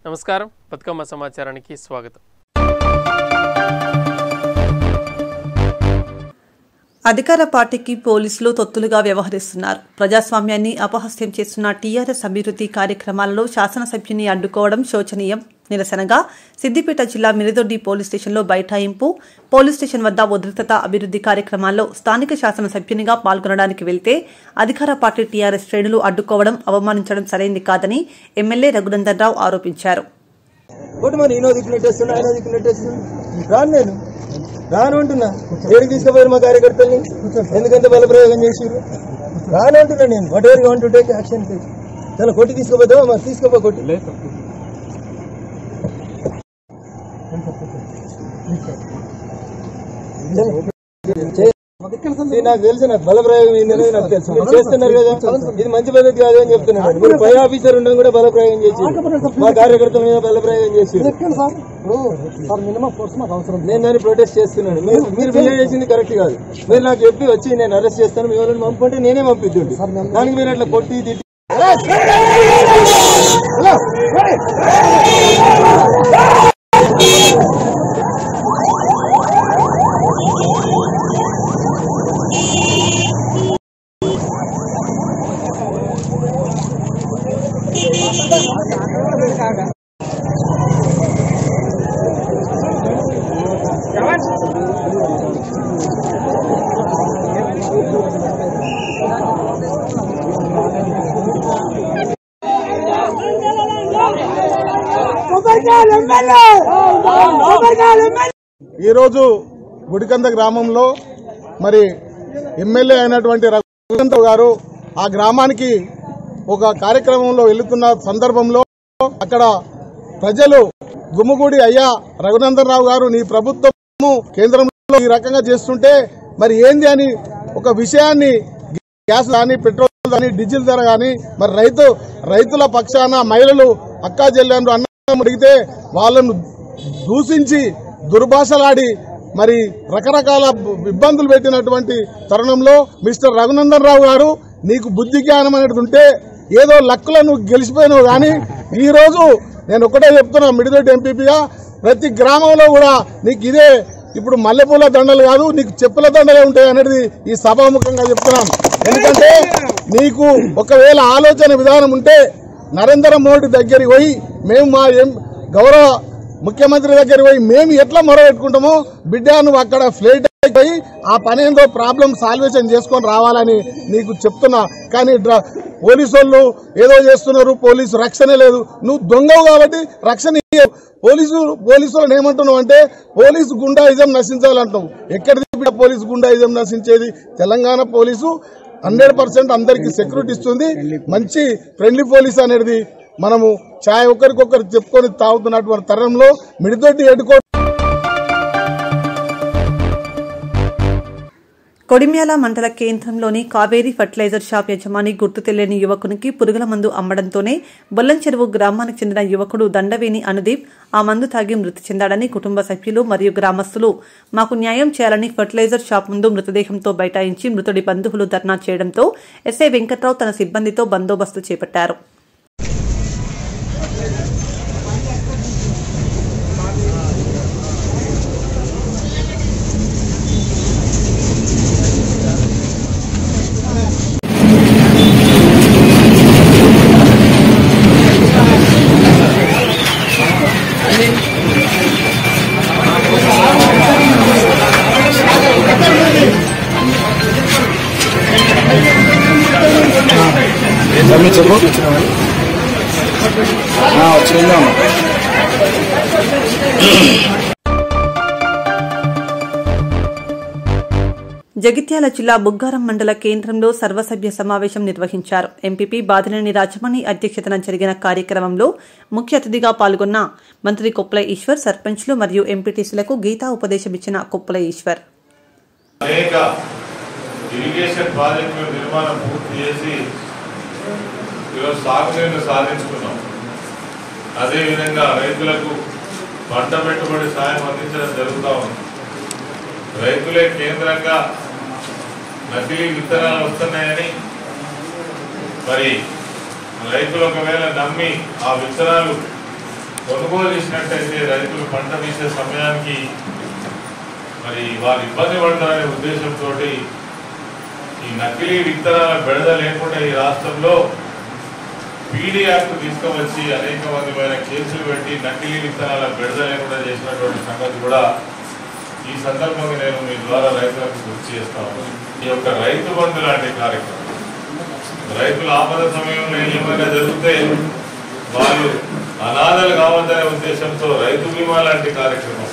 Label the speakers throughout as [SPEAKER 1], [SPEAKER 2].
[SPEAKER 1] నమస్కారం బతుకమ్మ సమాచారానికి స్వాగతం.
[SPEAKER 2] అధికార పార్టీకి పోలీసులు తొత్తులుగా వ్యవహరిస్తున్నారు. ప్రజాస్వామ్యాన్ని అపహాస్యం చేస్తున్న టీఆర్ఎస్ అభివృద్ధి కార్యక్రమాలలో శాసనసభ్యుని అడ్డుకోవడం శోచనీయం. నిరసనగా సిద్దిపేట జిల్లా మిరిదొడ్డి పోలీస్ స్టేషన్లో బైఠాయింపు, పోలీస్ స్టేషన్ వద్ద ఉద్రిక్తత, అభివృద్ధి కార్యక్రమాల్లో స్థానిక శాసనసభ్యునిగా పాల్గొనడానికి వెళ్తే అధికార పార్టీ టీఆర్ఎస్ శ్రేణులు అడ్డుకోవడం, అవమానించడం సరైంది కాదని ఎమ్మెల్యే రఘునందన్ రావు ఆరోపించారు.
[SPEAKER 3] రానంటున్నా ఏడికి తీసుకుపోయారు మా కార్యకర్తల్ని, ఎందుకంటే బలప్రయోగం చేసారు. రానంటున్నా నేను whatever you want to take action. చాలా కొట్టి తీసుకుపోతావా, మరి తీసుకోపో కొట్టి. నాకు తెలుసు, నాకు బలప్రయోగం ఏంటనేది నాకు తెలుసు. మీరు చేస్తున్నారు కదా, ఇది మంచి పద్ధతి కాదు అని చెప్తున్నాను. మీరు పై ఆఫీసర్ ఉండడం కూడా బలప్రయోగం చేసి మా కార్యకర్తల మీద బలప్రయోగం చేసి నేను దాన్ని ప్రొటెస్ట్ చేస్తున్నాను. మీరు బిహేవ్ చేసింది కరెక్ట్ కాదు. మీరు నాకు చెప్పి వచ్చి నేను అరెస్ట్ చేస్తాను, మీ వాళ్ళని పంపుకుంటే నేనే పంపిద్దుండి. దానికి మీరు అట్లా కొట్టి తిట్టి
[SPEAKER 4] ఈరోజు గుడికంద గ్రామంలో మరి ఎమ్మెల్యే అయినటువంటి రఘునందన్ గారు ఆ గ్రామానికి ఒక కార్యక్రమంలో వెళ్తున్న సందర్భంలో అక్కడ ప్రజలు గుమ్ముగూడి, అయ్యా రఘునందన్ రావు గారు, నీ ప్రభుత్వము కేంద్రంలో ఈ రకంగా చేస్తుంటే మరి ఏంది అని ఒక విషయాన్ని, గ్యాస్ కానీ, పెట్రోల్ కానీ, డీజిల్ ధర కానీ, మరి రైతుల పక్షాన మహిళలు అక్కా చెల్లెండ్రు అన్నం అడిగితే వాళ్ళను దూషించి దుర్భాషలాడి మరి రకరకాల ఇబ్బందులు పెట్టినటువంటి తరుణంలో మిస్టర్ రఘునందన్ రావు గారు, నీకు బుద్ధి జ్ఞానం అనేది ఉంటే ఏదో లక్కులో నువ్వు గెలిచిపోయినావు. కానీ ఈ రోజు నేను ఒకటే చెప్తున్నా, మిడిదొడ్డి ఎంపీపీగా ప్రతి గ్రామంలో కూడా నీకు ఇదే ఇప్పుడు మల్లెపూల దండలు కాదు, నీకు చెప్పుల దండలే ఉంటాయి అనేది ఈ సభాముఖంగా చెప్తున్నాను. ఎందుకంటే నీకు ఒకవేళ ఆలోచన విధానం ఉంటే నరేంద్ర మోడీ దగ్గరికి పోయి, మేము మా గౌరవ ముఖ్యమంత్రి దగ్గర పోయి మేము ఎట్లా మొరబెట్టుకుంటామో, బిడ్డ నువ్వు అక్కడ ఫ్లైట్ అయిపోయి ఆ పని ఏందో ప్రాబ్లం సాల్వేషన్ చేసుకొని రావాలని నీకు చెప్తున్నా. కానీ పోలీసు వాళ్ళు ఏదో చేస్తున్నారు, పోలీసు రక్షణ లేదు. నువ్వు దొంగవు కాబట్టి రక్షణ పోలీసులను ఏమంటున్నావు అంటే పోలీసు గుండాయిజం నశించాలంటావు. ఎక్కడిది పోలీసు గుండాయిజం నశించేది? తెలంగాణ పోలీసు 100% అందరికి సెక్యూరిటీ ఇస్తుంది. మంచి ఫ్రెండ్లీ పోలీస్ అనేది మనము ఛాయ్ ఒకరికొకరు చెప్పుకొని తాగుతున్నటువంటి తరంలో మిడిదొడ్డి ఎడుకో
[SPEAKER 2] కొడిమ్యాల మండల కేంద్రంలోని కావేరీ ఫర్టిలైజర్ షాప్ యజమాని గుర్తు తెలియని యువకునికి పురుగుల మందు అమ్మడంతోనే బొల్లంచెరువు గ్రామానికి చెందిన యువకుడు దండవేణి అనుదీప్ ఆ మందు తాగి మృతి చెందాడని కుటుంబ సభ్యులు మరియు గ్రామస్తులు మాకు న్యాయం చేయాలని ఫర్టిలైజర్ షాప్ ముందు మృతదేహంతో బైఠాయించి మృతుడి బంధువులు ధర్నా చేయడంతో ఎస్ఐ వెంకట్రావు తన సిబ్బందితో బందోబస్తు చేపట్టారు. జగిత్యాల జిల్లా బుగ్గారం మండల కేంద్రంలో సర్వసభ్య సమావేశం నిర్వహించారు. ఎంపీపీ బాదినేని రాజమణి అధ్యక్షతన జరిగిన కార్యక్రమంలో ముఖ్య అతిథిగా పాల్గొన్న మంత్రి కొప్పుల ఈశ్వర్, సర్పంచ్లు మరియు ఎంపీటీసీలకు గీతా ఉపదేశమిచ్చిన కొప్పుల ఈశ్వర్
[SPEAKER 5] ఇరిగేషన్ ప్రాజెక్టుల నిర్మాణం పూర్తి చేసి ఈరోజు సాగునీరు సాధించుకున్నాం. అదేవిధంగా రైతులకు పంట పెట్టుబడి సాయం అందించడం జరుగుతూ ఉంది. రైతులే కేంద్రంగా నకిలీ విత్తనాలు వస్తున్నాయని మరి రైతులు ఒకవేళ నమ్మి ఆ విత్తనాలు కొనుగోలు చేసినట్టయితే రైతులు పంట తీసే సమయానికి మరి వారు ఇబ్బంది పడతారనే ఉద్దేశంతో ఈ నకిలీ విత్తనాల బెడద లేకుండా ఈ రాష్ట్రంలో పీడీ యాక్ట్ తీసుకువచ్చి అనేక మంది పైన కేసులు పెట్టి నకిలీ విత్తనాల బెడద లేకుండా చేసినటువంటి సంగతి కూడా ఈ సందర్భంగా నేను మీ ద్వారా రైతులకు గుర్తు చేస్తాను. ఈ యొక్క రైతు బంధు లాంటి కార్యక్రమం రైతుల ఆపద సమయంలో ఏమైనా జరిగితే వాళ్ళు అనాథలు కావద్దనే ఉద్దేశంతో రైతు బీమా లాంటి కార్యక్రమం.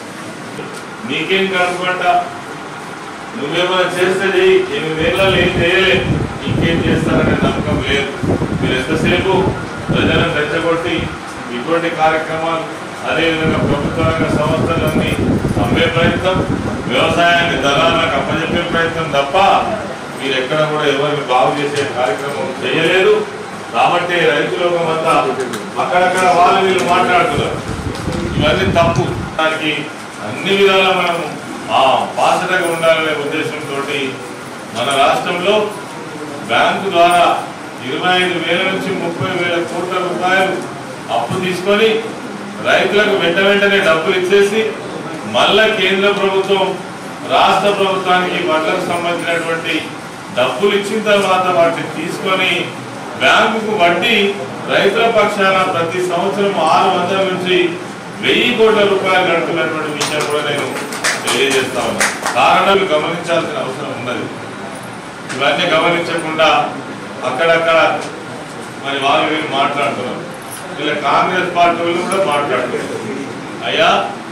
[SPEAKER 5] నీకేం కనుకుంటా నువ్వేమైనా చేస్తే 8 ఏళ్ళలో ఏం చేయలేదు, ఇంకేం చేస్తారనే నమ్మకం లేదు. మీరు ఎంతసేపు ప్రజలను రెచ్చగొట్టి ఇటువంటి కార్యక్రమాలు అదేవిధంగా ప్రభుత్వ రంగ సంస్థలన్నీ అమ్మే ప్రయత్నం, వ్యవసాయాన్ని దళాలకు అప్పచెప్పే ప్రయత్నం తప్ప మీరు ఎక్కడ కూడా ఎవరిని బాగు చేసే కార్యక్రమం చేయలేదు. కాబట్టి రైతులోకం అంతా అక్కడక్కడ వాళ్ళు వీళ్ళు మాట్లాడుతున్నారు. ఇవన్నీ తప్పు. దానికి అన్ని విధాలా మనం బాధ్యతగా ఉండాలనే ఉద్దేశంతో మన రాష్ట్రంలో బ్యాంకు ద్వారా 25,000 నుంచి 30,000 కోట్ల రూపాయలు అప్పు తీసుకొని రైతులకు వెంటనే డబ్బులు ఇచ్చేసి మళ్ళా కేంద్ర ప్రభుత్వం రాష్ట్ర ప్రభుత్వానికి వడ్లకు సంబంధించినటువంటి డబ్బులు ఇచ్చిన తర్వాత వాటిని తీసుకొని బ్యాంకుకు వడ్డీ రైతుల పక్షాన ప్రతి సంవత్సరం 600 నుంచి 1000 కోట్ల రూపాయలు గడుపుతున్నటువంటి విషయం కూడా నేను తెలియజేస్తా ఉన్నాను. కారణాలు గమనించాల్సిన అవసరం ఉన్నది. ఇవన్నీ గమనించకుండా అక్కడక్కడ మరి వాళ్ళు వీళ్ళు మాట్లాడుతున్నారు. ఇలా కాంగ్రెస్ పార్టీ వాళ్ళు కూడా మాట్లాడుతున్నారు. అయ్యా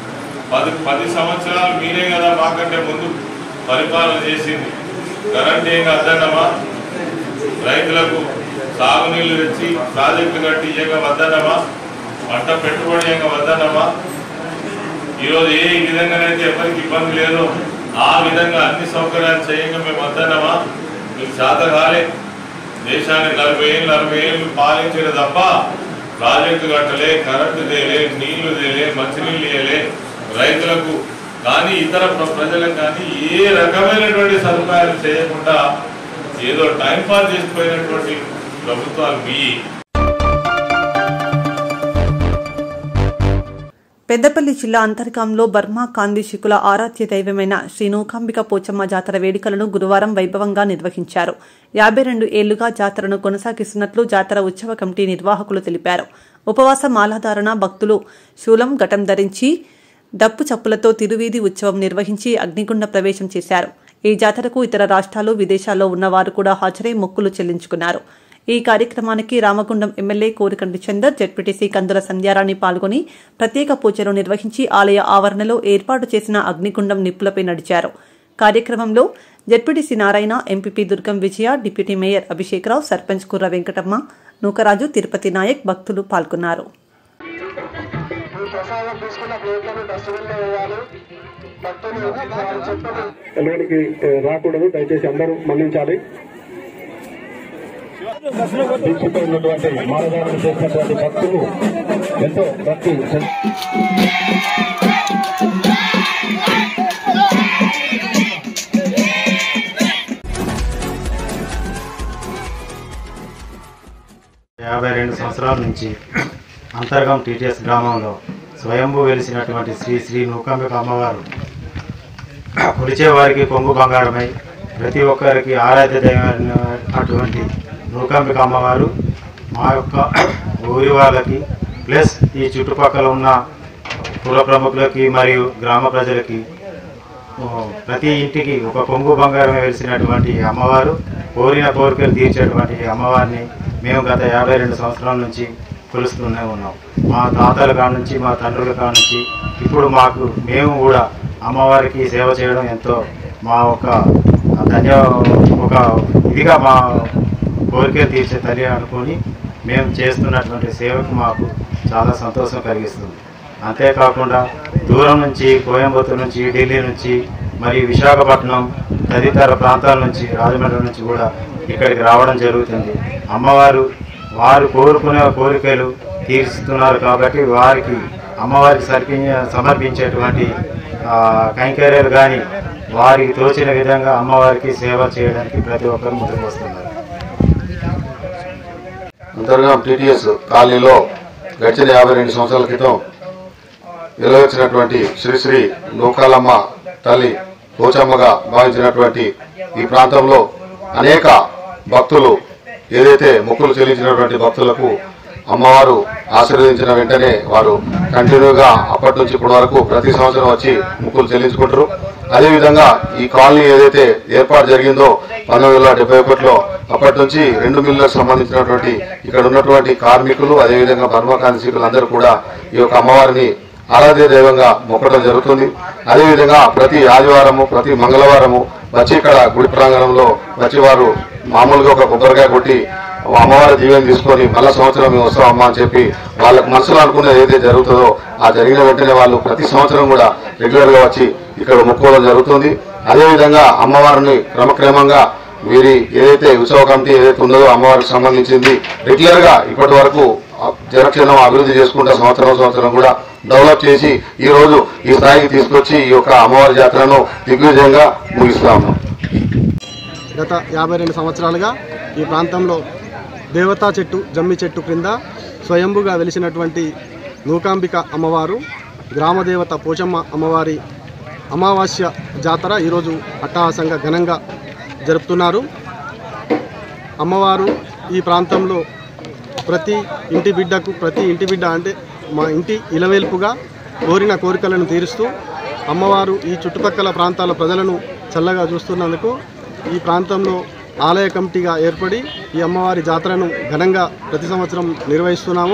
[SPEAKER 5] 10 సంవత్సరాలు మీరే కదా మాకంటే ముందు పరిపాలన చేసింది. కరెంట్ ఏం అద్దన్నమా, రైతులకు సాగునీళ్లు తెచ్చి ప్రాజెక్టులు కట్టి ఇయ్యగా వద్దన్నమా, పంట పెట్టుబడి ఇయ్యగా వద్దన్నమా. ఈరోజు ఏ విధంగానైతే ఎవరికి ఇబ్బంది లేదో ఆ విధంగా అన్ని సౌకర్యాలు చేయగా మేము వద్దన్నమా. మీకు చేత కాలే, దేశాన్ని 40 ఏళ్ళు పాలించిన తప్ప ప్రాజెక్టు కట్టలే, కరెంటు తేలే, నీళ్లు తేలే, మంచినీళ్ళు ఇయ్యలే రైతులకు కానీ ఇతర ప్రజలకు కానీ ఏ రకమైనటువంటి సదుపాయాలు చేయకుండా ఏదో టైంపాస్ చేసిపోయినటువంటి ప్రభుత్వాలు మీ.
[SPEAKER 2] పెద్దపల్లి జిల్లా అంతర్గాంలో బర్మా కాందిశికుల ఆరాధ్య దైవమైన శ్రీ నూకాంబిక పోచమ్మ జాతర వేడుకలను గురువారం వైభవంగా నిర్వహించారు. 52 ఏళ్లుగా జాతరను కొనసాగిస్తున్నట్లు జాతర ఉత్సవ కమిటీ నిర్వాహకులు తెలిపారు. ఉపవాస మాలాధారణ భక్తులు శూలం ఘటం ధరించి డప్పు చప్పులతో తిరువీధి ఉత్సవం నిర్వహించి అగ్నిగుండ ప్రవేశం చేశారు. ఈ జాతరకు ఇతర రాష్ట్రాలు, విదేశాల్లో ఉన్నవారు కూడా హాజరై మొక్కులు చెల్లించుకున్నారు. ఈ కార్యక్రమానికి రామగుండం ఎమ్మెల్యే కోరికంటి చందర్, జెడ్పీటీసీ కందుల సంధ్యారాణి పాల్గొని ప్రత్యేక పూజలు నిర్వహించి ఆలయ ఆవరణలో ఏర్పాటు చేసిన అగ్నిగుండం నిప్పులపై నడిచారు. కార్యక్రమంలో ZPTC Narayana, MPP Durgam Vijaya, deputy mayor Abhishekrao, sarpanch Kurra Venkatamma, Nookaraju, Tirupati Naik భక్తులు పాల్గొన్నారు.
[SPEAKER 6] రాకూడదు, దయచేసి అందరూ మన్నించాలి. దీక్షతో ఉన్నటువంటి మానదానం చేసినటువంటి భక్తులు ఎంతో భక్తి.
[SPEAKER 7] 52 సంవత్సరాల నుంచి అంతర్గం టీటీఎస్ గ్రామంలో స్వయంభూ వెలిసినటువంటి శ్రీ నూకాంబిక అమ్మవారు కొలిచే వారికి కొంగు బంగారమై ప్రతి ఒక్కరికి ఆరాధ్య దైవమైనటువంటి నూకాంబిక అమ్మవారు మా యొక్క ఊరి వాళ్ళకి ప్లస్ ఈ చుట్టుపక్కల ఉన్న కుల ప్రముఖులకి మరియు గ్రామ ప్రజలకి ప్రతి ఇంటికి ఒక కొంగు బంగారం వెలిసినటువంటి అమ్మవారు, కోరిన కోరికలు తీర్చేటువంటి అమ్మవారిని మేము గత 52 సంవత్సరాల నుంచి కొలుస్తూనే ఉన్నాం. మా తాతల కాడ నుంచి, మా తండ్రుల కాడ నుంచి ఇప్పుడు మేము కూడా అమ్మవారికి సేవ చేయడం ఎంతో మా ఒక ఇదిగా మా కోరికలు తీర్చే తల్లి అనుకొని మేము చేస్తున్నటువంటి సేవకు మాకు చాలా సంతోషం కలిగిస్తుంది. అంతేకాకుండా దూరం నుంచి, కోయంబత్తూరు నుంచి, ఢిల్లీ నుంచి, మరియు విశాఖపట్నం తదితర ప్రాంతాల నుంచి, రాజమండ్రి నుంచి కూడా ఇక్కడికి రావడం జరుగుతుంది. అమ్మవారు వారు కోరుకునే కోరికలు తీరుస్తున్నారు కాబట్టి వారికి అమ్మవారికి సమర్పించేటువంటి కైంకర్యాలు కానీ వారికి తోచిన విధంగా అమ్మవారికి సేవ చేయడానికి ప్రతి ఒక్కరు ముందుకు వస్తున్నారు.
[SPEAKER 8] అంతర్గం టీటీఎస్ కాలనీలో గడిచిన 52 సంవత్సరాల క్రితం వెలువచ్చినటువంటి శ్రీ నూకాలమ్మ తల్లి పోచమ్మగా భావించినటువంటి ఈ ప్రాంతంలో అనేక భక్తులు ఏదైతే మొక్కులు చెల్లించినటువంటి భక్తులకు అమ్మవారు ఆశీర్వదించిన వెంటనే వారు కంటిన్యూగా అప్పటి నుంచి ఇప్పటి వరకు ప్రతి సంవత్సరం వచ్చి మొక్కులు చెల్లించుకుంటారు. అదేవిధంగా ఈ కాలనీ ఏదైతే ఏర్పాటు జరిగిందో 1971లో అప్పటి నుంచి 2 మిల్లులకు సంబంధించినటువంటి ఇక్కడ ఉన్నటువంటి కార్మికులు అదేవిధంగా బర్మా కార్మికులు అందరూ కూడా ఈ యొక్క అమ్మవారిని ఆరాధ్య దైవంగా మొక్కడం జరుగుతుంది. అదేవిధంగా ప్రతి ఆదివారము ప్రతి మంగళవారము వచ్చి ఇక్కడ గుడి ప్రాంగణంలో వచ్చి వారు మామూలుగా ఒక కొబ్బరికాయ కొట్టి అమ్మవారి దీవెన తీసుకొని మళ్ళా సంవత్సరం మేము వస్తాం అమ్మ అని చెప్పి వాళ్ళకు మనసులో అనుకున్నది ఏదైతే జరుగుతుందో ఆ జరిగిన వెంటనే వాళ్ళు ప్రతి సంవత్సరం కూడా రెగ్యులర్గా వచ్చి ఇక్కడ మొక్కుకోవడం జరుగుతుంది. అదేవిధంగా అమ్మవారిని క్రమక్రమంగా వీరి ఏదైతే ఉత్సవ కమిటీ ఏదైతే ఉందో అమ్మవారికి సంబంధించింది రెగ్యులర్గా ఇప్పటి వరకు జనక్షేమం అభివృద్ధి చేసుకుంటా సంవత్సరం కూడా డెవలప్ చేసి ఈ రోజు ఈ స్థాయికి తీసుకొచ్చి ఈ యొక్క అమ్మవారి జాతరను దిగ్విజయంగా ముగిస్తా ఉన్నాం.
[SPEAKER 9] గత 52 సంవత్సరాలుగా ఈ ప్రాంతంలో దేవతా చెట్టు జమ్మి చెట్టు క్రింద స్వయంభుగా వెలిసినటువంటి నూకాంబిక అమ్మవారు గ్రామదేవత పోచమ్మ అమ్మవారి అమావాస్య జాతర ఈరోజు అట్టహాసంగా ఘనంగా జరుపుతున్నారు. అమ్మవారు ఈ ప్రాంతంలో ప్రతి ఇంటి బిడ్డ అంటే మా ఇంటి ఇలవేల్పుగా కోరిన కోరికలను తీరుస్తూ అమ్మవారు ఈ చుట్టుపక్కల ప్రాంతాల ప్రజలను చల్లగా చూస్తున్నందుకు ఈ ప్రాంతంలో ఆలయ కమిటీగా ఏర్పడి ఈ అమ్మవారి జాతరను ఘనంగా ప్రతి సంవత్సరం నిర్వహిస్తున్నాము.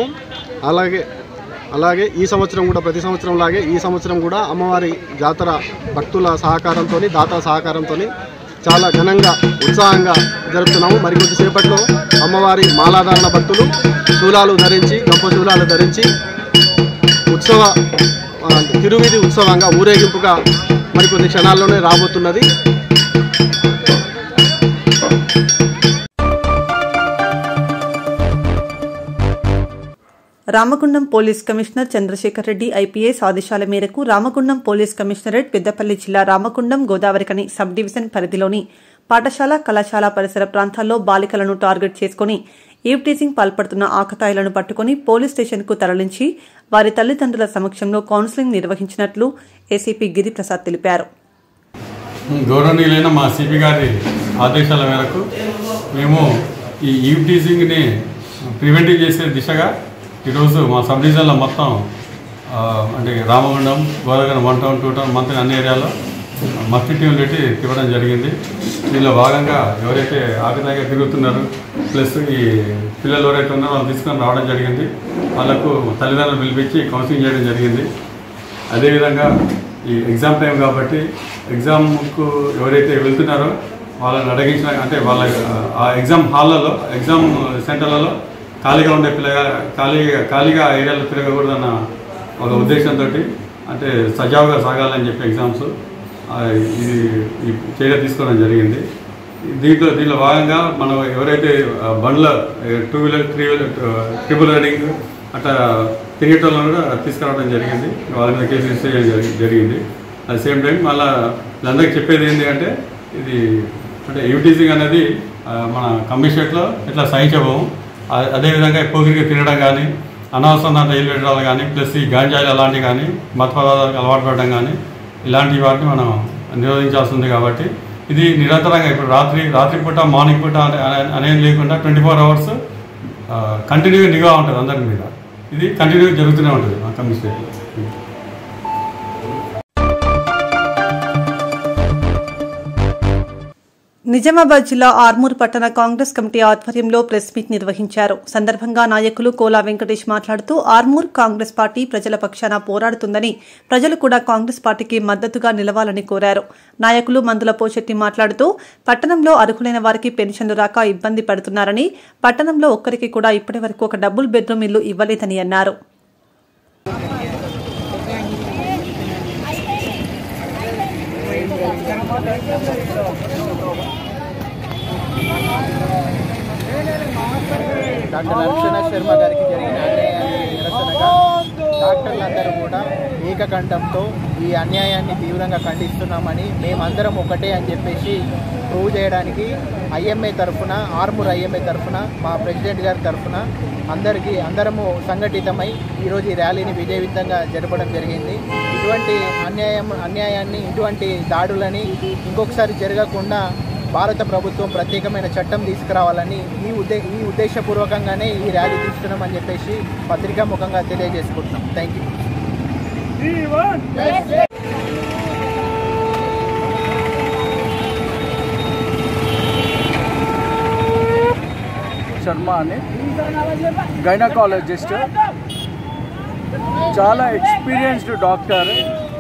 [SPEAKER 9] అలాగే ఈ సంవత్సరం కూడా ప్రతి సంవత్సరం లాగే ఈ సంవత్సరం కూడా అమ్మవారి జాతర భక్తుల సహకారంతో దాతల సహకారంతో చాలా ఘనంగా ఉత్సాహంగా జరుపుతున్నాము. మరికొద్దిసేపట్లో అమ్మవారి మాలాధారణ భక్తులు శూలాలు ధరించి గొప్ప శూలాలు ధరించి తిరువీధి ఉత్సవంగా ఊరేగింపుగా మరికొద్ది క్షణాల్లోనే రాబోతున్నది.
[SPEAKER 2] Ramagundam police commissioner Chandrashekar Reddy IPS ఆదేశాల మేరకు రామగుండం పోలీస్ కమిషనరేట్ పెద్దపల్లి జిల్లా రామగుండం గోదావరికని సబ్ డివిజన్ పరిధిలోని పాఠశాల కళాశాల పరిసర ప్రాంతాల్లో బాలికలను టార్గెట్ చేసుకుని ఈవ్ టీజింగ్ పాల్పడుతున్న ఆకతాయిలను పట్టుకుని పోలీస్ స్టేషన్కు తరలించి వారి తల్లిదండ్రుల సమక్షంలో కౌన్సిలింగ్ నిర్వహించినట్లు ఏసీపీ గిరిప్రసాద్ తెలిపారు.
[SPEAKER 10] గౌరవనీయులైన మా సిపి గారి ఆదేశాల మేరకు మేము ఈ ఈవ్ టీజింగ్ని ప్రివెంటివ్ చేసే దిశగా ఈరోజు మా సబ్ డివిజన్లో మొత్తం అంటే రామగుండం గోదావరి 1 టౌన్ 2 టౌన్ మంత్రి అన్ని ఏరియాలో మస్తి టీంలు పెట్టి తిప్పడం జరిగింది. దీనిలో భాగంగా ఎవరైతే ఆకతాయిగా తిరుగుతున్నారో ప్లస్ ఈ పిల్లలు ఎవరైతే ఉన్నారో వాళ్ళు తీసుకొని రావడం జరిగింది. వాళ్ళకు తల్లిదండ్రులు పిలిపించి కౌన్సిలింగ్ చేయడం జరిగింది. అదేవిధంగా ఈ ఎగ్జామ్ టైం కాబట్టి ఎగ్జామ్కు ఎవరైతే వెళ్తున్నారో వాళ్ళని అడిగించిన అంటే వాళ్ళ ఆ ఎగ్జామ్ హాల్లలో ఎగ్జామ్ సెంటర్లలో ఖాళీగా ఉండే ఖాళీగా ఏరియాలో తిరగకూడదన్న ఒక ఉద్దేశంతో అంటే సజావుగా సాగాలని చెప్పి ఎగ్జామ్స్ ఇది చర్య తీసుకోవడం జరిగింది. దీంట్లో భాగంగా మనం ఎవరైతే బండ్ల 2 వీలర్ 3 వీలర్ ట్రిపుల్ రైడింగ్ అట్లా తిరిగేటోళ్ళను కూడా తీసుకురావడం జరిగింది. వాళ్ళ మీద కేసు రిజిస్టర్ చేయడం జరిగింది. అట్ సేమ్ టైం మళ్ళీ అందరికీ చెప్పేది ఏంటి అంటే ఇది అంటే ఈవ్టీజింగ్ అనేది మన కమిషనరేట్లో ఇట్లా సహించబోము. అదేవిధంగా పోగిరిగా తినడం కానీ అనవసరం దాంట్లో ఇల్లు పెట్టడాలు కానీ ప్లస్ ఈ గాంజాయిలు అలాంటివి కానీ మత పదార్థాలకు అలవాటు పడడం కానీ ఇలాంటి వాటిని మనం నిరోధించాల్సి ఉంది. కాబట్టి ఇది నిరంతరంగా ఇప్పుడు రాత్రి పూట మార్నింగ్ పూట అనేది లేకుండా 24 అవర్స్ కంటిన్యూగా నిఘా ఉంటుంది అందరి మీద. ఇది కంటిన్యూగా జరుగుతూనే ఉంటుంది మా కమిషనరేట్లో.
[SPEAKER 2] నిజామాబాద్ జిల్లా ఆర్మూర్ పట్టణ కాంగ్రెస్ కమిటీ ఆధ్వర్యంలో ప్రెస్ మీట్ నిర్వహించారు. సందర్భంగా నాయకులు కోలా వెంకటేష్ మాట్లాడుతూ ఆర్మూర్ కాంగ్రెస్ పార్టీ ప్రజల పక్షాన పోరాడుతుందని ప్రజలు కూడా కాంగ్రెస్ పార్టీకి మద్దతుగా నిలవాలని కోరారు. నాయకులు మందుల పోశెట్టి మాట్లాడుతూ పట్టణంలో అర్హులైన వారికి పెన్షన్లు రాక ఇబ్బంది పడుతున్నారని, పట్టణంలో ఒక్కరికి కూడా ఇప్పటి వరకు ఒక డబుల్ బెడ్రూమ్ ఇల్లు ఇవ్వలేదని అన్నారు.
[SPEAKER 11] డాక్టర్ నరసింహ శర్మ గారికి జరిగిన అన్యాయానికి నిరసనగా డాక్టర్లందరూ కూడా ఏకకంఠంతో ఈ అన్యాయాన్ని తీవ్రంగా ఖండిస్తున్నామని, మేమందరం ఒకటే అని చెప్పేసి ప్రూవ్ చేయడానికి ఐఎంఏ తరఫున, ఆర్మూర్ ఐఎంఏ తరఫున, మా ప్రెసిడెంట్ గారి తరఫున అందరము సంఘటితమై ఈరోజు ఈ ర్యాలీని విజయవంతంగా జరపడం జరిగింది. ఇటువంటి అన్యాయాన్ని, ఇటువంటి దాడులని ఇంకొకసారి జరగకుండా భారత ప్రభుత్వం ప్రత్యేకమైన చట్టం తీసుకురావాలని ఈ ఉద్దేశపూర్వకంగానే ఈ ర్యాలీ తీస్తున్నామని చెప్పేసి పత్రికా ముఖంగా తెలియజేసుకుంటున్నాం. Thank you.
[SPEAKER 12] శర్మ అని గైనకాలజిస్ట్, చాలా ఎక్స్పీరియన్స్డ్ డాక్టర్.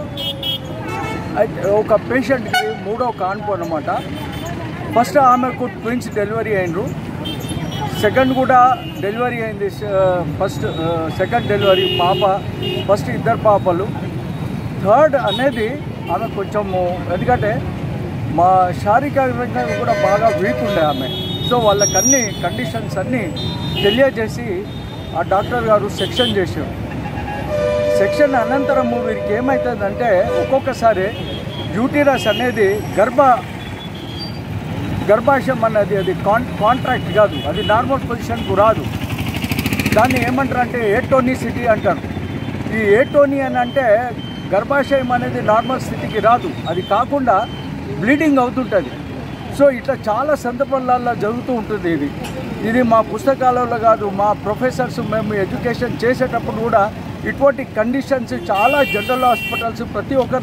[SPEAKER 12] అయితే ఒక పేషెంట్కి 3వ కాన్పు అనమాట. ఫస్ట్ ఆమెకు ట్విన్స్ డెలివరీ అయినరు, సెకండ్ కూడా డెలివరీ అయింది. సెకండ్ డెలివరీ పాప, ఫస్ట్ 2 పాపలు, థర్డ్ అనేది ఆమె కొంచెము, ఎందుకంటే మా శారీరకంగా కూడా బాగా వీక్ ఉండే ఆమె. సో వాళ్ళకన్నీ కండిషన్స్ అన్నీ తెలియజేసి ఆ డాక్టర్ గారు సెక్షన్ చేశారు. సెక్షన్ అనంతరము వీరికి ఏమవుతుందంటే ఒక్కొక్కసారి యూటిరస్ అనేది గర్భాశయం అన్నది అది కాంట్రాక్ట్ కాదు, అది నార్మల్ పొజిషన్కు రాదు. దాన్ని ఏమంటారు అంటే ఏటోనిసిటీ అంటారు. ఈ ఏటోని అని అంటే గర్భాశయం అనేది నార్మల్ స్థితికి రాదు, అది కాకుండా బ్లీడింగ్ అవుతుంటుంది. సో ఇట్లా చాలా సందర్భాలలో జరుగుతూ ఉంటుంది. ఇది మా పుస్తకాలలో కాదు, మా ప్రొఫెసర్స్ మేము ఎడ్యుకేషన్ చేసేటప్పుడు కూడా ఇటువంటి కండిషన్స్ చాలా జనరల్ హాస్పిటల్స్ ప్రతి ఒక్కరి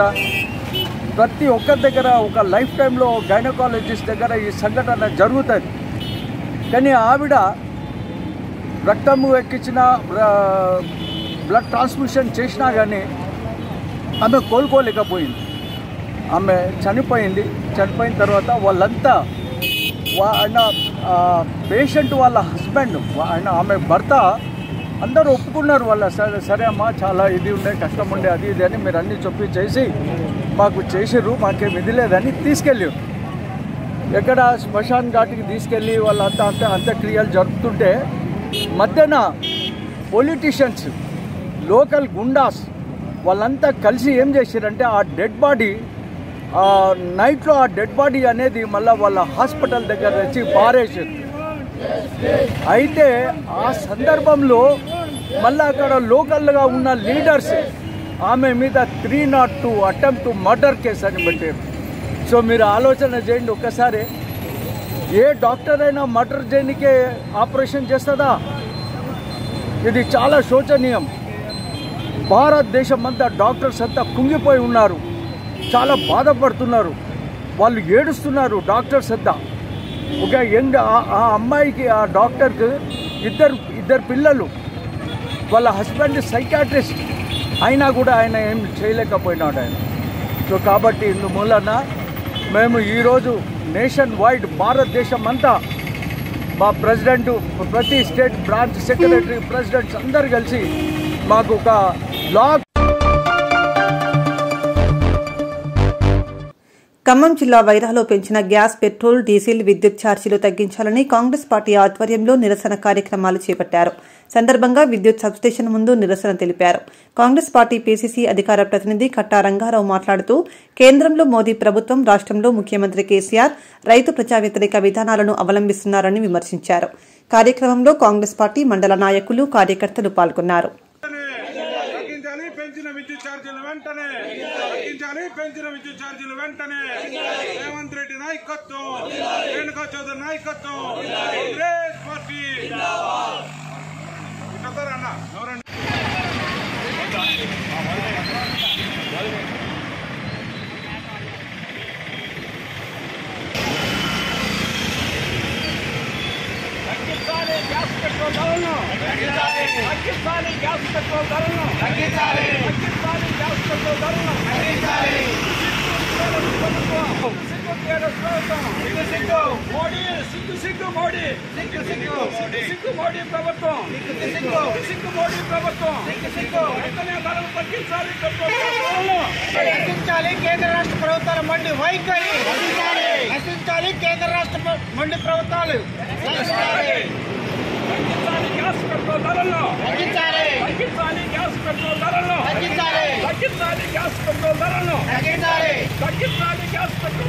[SPEAKER 12] దగ్గర ఒక లైఫ్ టైంలో గైనకాలజిస్ట్ దగ్గర ఈ సంఘటన జరుగుతుంది. కానీ ఆవిడ రక్తము ఎక్కించిన, బ్లడ్ ట్రాన్స్ఫ్యూషన్ చేసినా కానీ ఆమె కోలుకోలేకపోయింది. ఆమె చనిపోయిన తర్వాత వాళ్ళంతా ఆయన పేషెంట్ వాళ్ళ హస్బెండ్, ఆమె భర్త అందరూ ఒప్పుకున్నారు. వాళ్ళ సరే అమ్మా, చాలా ఇది ఉండే, కష్టం ఉండే, అది ఇది అని మీరు అన్నీ చెప్పి చేసి మాకు చేసిర్రు, మాకేం ఇది లేదని తీసుకెళ్ళారు. ఎక్కడ శ్మశాన్ ఘాట్కి తీసుకెళ్ళి వాళ్ళంతా అంత్యక్రియలు జరుపుతుంటే మధ్యన పొలిటీషియన్స్, లోకల్ గుండాస్ వాళ్ళంతా కలిసి ఏం చేశారంటే ఆ డెడ్ బాడీ నైట్లో ఆ డెడ్ బాడీ అనేది మళ్ళీ వాళ్ళ హాస్పిటల్ దగ్గర వచ్చి పారేసారు. అయితే ఆ సందర్భంలో మళ్ళీ అక్కడ లోకల్గా ఉన్న లీడర్స్ ఆమె మీద 302 అటెంప్ట్ టు మర్డర్ కేసు అని పెట్టారు. సో మీరు ఆలోచన చేయండి ఒక్కసారి, ఏ డాక్టర్ అయినా మర్డర్ చేయడానికే ఆపరేషన్ చేస్తుందా? ఇది చాలా శోచనీయం. భారతదేశం అంతా డాక్టర్స్ అంతా కుంగిపోయి ఉన్నారు, చాలా బాధపడుతున్నారు, వాళ్ళు ఏడుస్తున్నారు డాక్టర్స్ అంతా. ఒక ఆ అమ్మాయికి, ఆ డాక్టర్కి ఇద్దరు పిల్లలు, వాళ్ళ హస్బెండ్ సైకాట్రిస్ట్ అయినా కూడా ఆయన ఏం చేయలేకపోయినాడు ఆయన. సో కాబట్టి ఇందుమూలన మేము ఈరోజు నేషన్ వైడ్ భారతదేశం అంతా మా ప్రెసిడెంట్, ప్రతి స్టేట్ బ్రాంచ్ సెక్రటరీ, ప్రెసిడెంట్స్ అందరు కలిసి మాకు ఒక బ్లాగ్.
[SPEAKER 2] ఖమ్మం జిల్లా వైరాలో పెంచిన గ్యాస్, పెట్రోల్, డీజిల్, విద్యుత్ ఛార్జీలు తగ్గించాలని కాంగ్రెస్ పార్టీ ఆధ్వర్యంలో నిరసన కార్యక్రమాలు చేపట్టారు. సందర్భంగా విద్యుత్ సబ్స్టేషన్ ముందు నిరసన తెలిపారు. కాంగ్రెస్ పార్టీ పీసీసీ అధికార ప్రతినిధి కట్టా రంగారావు మాట్లాడుతూ కేంద్రంలో మోదీ ప్రభుత్వం, రాష్ట్రంలో ముఖ్యమంత్రి కేసీఆర్ రైతు ప్రజా వ్యతిరేక విధానాలను అవలంబిస్తున్నారని విమర్శించారు. కార్యక్రమంలో కాంగ్రెస్ పార్టీ మండల నాయకులు, కార్యకర్తలు పాల్గొన్నారు.
[SPEAKER 13] పెంచిన విద్యుత్ ఛార్జీలు వెంటనే తగ్గించాలి, పెంచిన విద్యుత్ ఛార్జీలు వెంటనే. రేవంత్ రెడ్డి నాయకత్వం, రేణుకా చౌదరి నాయకత్వం, కాంగ్రెస్ పార్టీ. అన్న ఎవరండి? తగ్గించాలి గ్యాస్ పెట్రోల్ ధరలను, తగ్గించాలి గ్యాస్ పెట్రోల్ ధరలను, తగ్గించాలి గ్యాస్ పెట్రోల్ ధరలను, తగ్గించాలి. మోడీ సిగ్గు మోడీ ప్రభుత్వం, మోడీ ప్రభుత్వం వెంటనే ధరలు తగ్గించాలి.
[SPEAKER 14] నశించాలి కేంద్ర రాష్ట్ర ప్రభుత్వాల మండి వైఖరి, నశించాలి కేంద్ర రాష్ట్ర మండి ప్రభుత్వాలు,
[SPEAKER 13] తగ్గించాలి గ్యాస్ పెట్రోల్ ధరలను, తగ్గించాలి గ్యాస్